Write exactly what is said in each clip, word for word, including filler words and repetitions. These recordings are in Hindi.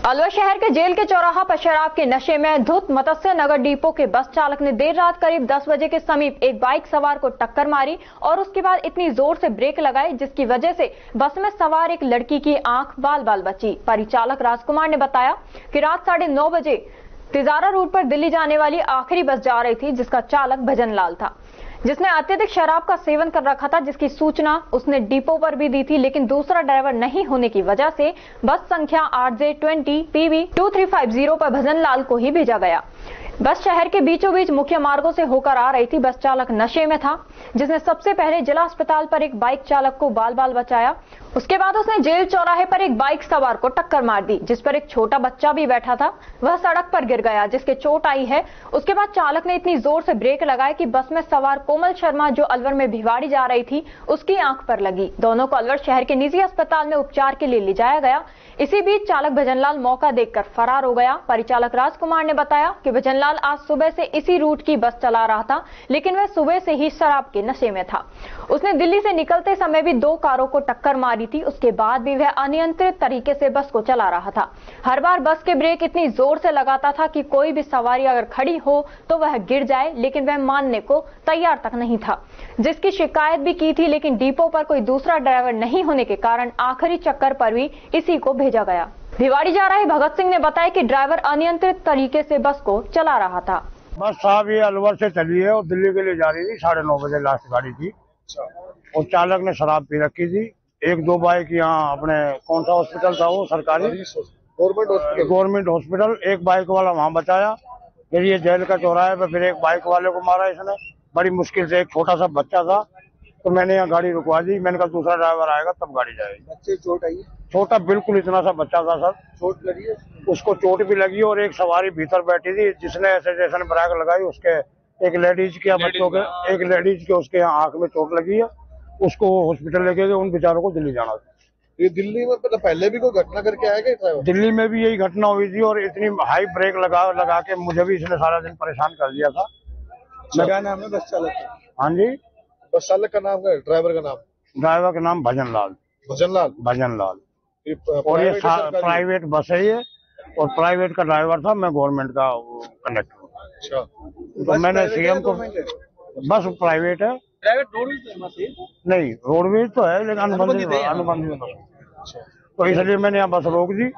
अलवर शहर के जेल के चौराहा पर शराब के नशे में धुत मत्स्य नगर डिपो के बस चालक ने देर रात करीब दस बजे के समीप एक बाइक सवार को टक्कर मारी और उसके बाद इतनी जोर से ब्रेक लगाई जिसकी वजह से बस में सवार एक लड़की की आंख बाल बाल बची। परिचालक राजकुमार ने बताया कि रात साढ़े नौ बजे तिजारा रूट पर दिल्ली जाने वाली आखिरी बस जा रही थी, जिसका चालक भजन लाल था, जिसने अत्यधिक शराब का सेवन कर रखा था, जिसकी सूचना उसने डिपो पर भी दी थी, लेकिन दूसरा ड्राइवर नहीं होने की वजह से बस संख्या R J twenty P V two three five zero पर भजन लाल को ही भेजा गया। बस शहर के बीचों बीच मुख्य मार्गों से होकर आ रही थी। बस चालक नशे में था, जिसने सबसे पहले जिला अस्पताल पर एक बाइक चालक को बाल बाल बचाया। उसके बाद उसने जेल चौराहे पर एक बाइक सवार को टक्कर मार दी, जिस पर एक छोटा बच्चा भी बैठा था। वह सड़क पर गिर गया, जिसके चोट आई है। उसके बाद चालक ने इतनी जोर से ब्रेक लगाए कि बस में सवार कोमल शर्मा, जो अलवर में भिवाड़ी जा रही थी, उसकी आंख पर लगी। दोनों को अलवर शहर के निजी अस्पताल में उपचार के लिए ले जाया गया। इसी बीच चालक भजनलाल मौका देखकर फरार हो गया। परिचालक राजकुमार ने बताया कि भजनलाल आज सुबह से इसी रूट की बस चला रहा था, लेकिन वह सुबह से ही शराब के नशे में था। उसने दिल्ली से निकलते समय भी दो कारों को टक्कर मारी थी। उसके बाद भी वह अनियंत्रित तरीके से बस को चला रहा था। हर बार बस के ब्रेक इतनी जोर से लगाता था कि कोई भी सवारी अगर खड़ी हो तो वह गिर जाए, लेकिन वह मानने को तैयार तक नहीं था। जिसकी शिकायत भी की थी, लेकिन डिपो पर कोई दूसरा ड्राइवर नहीं होने के कारण आखिरी चक्कर पर भी इसी को भेजा गया। भिवाड़ी जा रहे भगत सिंह ने बताया कि ड्राइवर अनियंत्रित तरीके से बस को चला रहा था। बस साहब ये अलवर से चली है और दिल्ली के लिए जा रही थी। साढ़े नौ बजे लास्ट गाड़ी थी और चालक ने शराब पी रखी थी। एक दो बाइक यहाँ अपने कौन सा हॉस्पिटल था वो सरकारी गवर्नमेंट हॉस्पिटल गवर्नमेंट हॉस्पिटल एक बाइक वाला वहाँ बचाया। फिर ये जेल का चौराहे पे फिर एक बाइक वाले को मारा इसने बड़ी मुश्किल से। एक छोटा सा बच्चा था तो मैंने यहाँ गाड़ी रुकवा दी। मैंने कहा दूसरा ड्राइवर आएगा तब गाड़ी जाएगी। बच्चे चोट आई? छोटा बिल्कुल इतना सा बच्चा था सर। चोट लगी है? उसको चोट भी लगी और एक सवारी भीतर बैठी थी जिसने ऐसे जैसे ब्रेक लगाई उसके एक लेडीज के बच्चों के एक लेडीज के उसके यहाँ आंख में चोट लगी है। उसको हॉस्पिटल लेके गए। उन बेचारों को दिल्ली जाना था। ये दिल्ली में तो पहले भी कोई घटना करके आया क्या? दिल्ली में भी यही घटना हुई थी और इतनी हाई ब्रेक लगा लगा के मुझे भी इसने सारा दिन परेशान कर दिया था। क्या नाम है बस चालक का? हाँ जी, बस चालक का नाम है? ड्राइवर का नाम? ड्राइवर का नाम भजन लाल। भजन लाल भजन लाल और ये प्राइवेट बस है ये, और प्राइवेट का ड्राइवर था। मैं गवर्नमेंट का कंडक्टर हूँ। अच्छा, तो मैंने सीएम को बस प्राइवेट है। प्राइवेट रोडवेज नहीं, रोडवेज तो है लेकिन अनुबंधित अनुबंधित बस। तो इसलिए मैंने यहाँ बस रोक दी।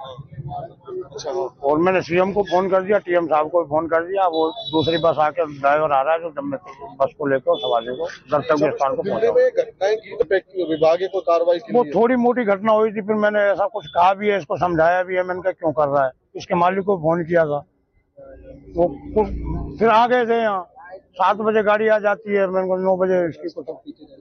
अच्छा, और मैंने सीएम को फोन कर दिया, टीएम साहब को फोन कर दिया। वो दूसरी बस आके ड्राइवर आ रहा है तो मैं बस को लेकर सवारी को गंतव्य स्थान को पहुंचा। विभाग को कार्रवाई वो थोड़ी मोटी घटना हुई थी। फिर मैंने ऐसा कुछ कहा भी है, इसको समझाया भी है। मैंने कहा क्यों कर रहा है। इसके मालिक को फोन किया था वो फिर आ गए थे। यहाँ सात बजे गाड़ी आ जाती है। मैंने कहा नौ बजे इसकी कुछ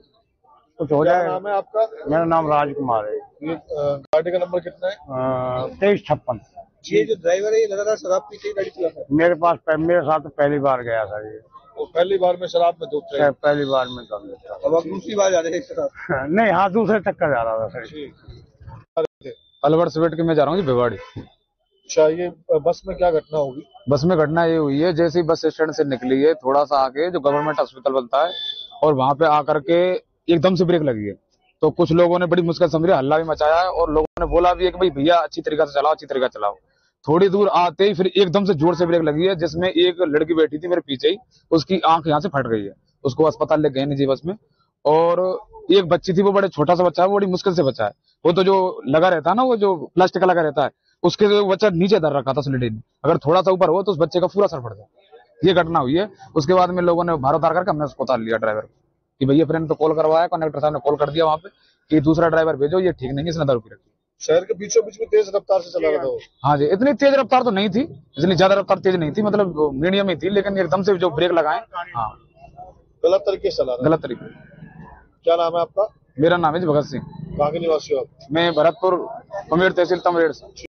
कुछ हो जाएगा। नाम है आपका? मेरा नाम राजकुमार है। ये गाड़ी का नंबर कितना है? तेईस छप्पन। ये जो ड्राइवर है ये लगातार शराब पी के गाड़ी चलाता है? मेरे पास मेरे साथ तो पहली बार गया था ये। वो पहली बार में शराब में धूप रहे? पहली बार में कर लेता। अब आप दूसरी बार जा रहे हैं शराब? नहीं, हाँ दूसरे चक्कर जा रहा था सर। अलवर से बैठ के मैं जा रहा हूँ भिवाड़ी। अच्छा, ये बस में क्या घटना होगी? बस में घटना ये हुई है, जैसे ही बस स्टैंड से निकली है थोड़ा सा आगे जो गवर्नमेंट अस्पताल बनता है और वहां पे आकर के एकदम से ब्रेक लगी है। तो कुछ लोगों ने बड़ी मुश्किल समझी, हल्ला भी मचाया है और लोगों ने बोला भी है कि भाई भैया अच्छी तरीके से चलाओ अच्छी तरीके से चलाओ। थोड़ी दूर आते ही फिर एकदम से जोर से ब्रेक लगी है, जिसमें एक लड़की बैठी थी मेरे पीछे ही, उसकी आंख यहाँ से फट गई है। उसको अस्पताल ले गए निजी बस में। और एक बच्ची थी, वो बड़े छोटा सा बच्चा है, वो बड़ी मुश्किल से बचा है। वो तो जो लगा रहता है ना, वो जो प्लास्टिक का लगा रहता है, उसके जो बच्चा नीचे धर रखा था उस लेडी ने। अगर थोड़ा सा ऊपर हो तो उस बच्चे का पूरा सर फट जाए। ये घटना हुई है। उसके बाद में लोगों ने बाहर उतार करके हमने उसको उतार लिया ड्राइवर को कि भैया फ्रेंड तो कॉल करवाया, कंडक्टर साहब ने कॉल कर दिया वहां पे कि दूसरा ड्राइवर भेजो, ये ठीक नहीं है, इसने दारू पी रखी। शहर के बीचों बीच में तेज रफ्तार से चला रहा था वो? हाँ जी, इतनी तेज रफ्तार तो नहीं थी, इतनी ज्यादा रफ्तार तेज नहीं थी, मतलब मीडियम ही थी, लेकिन एकदम से जो ब्रेक लगाए। हाँ, गलत तरीके से चला रहा। गलत तरीके। क्या नाम है आपका? मेरा नाम है भगत सिंह। कहाँ के निवासी हो आप? मैं भरतपुर पमेड़ तहसील तमरेड़ से।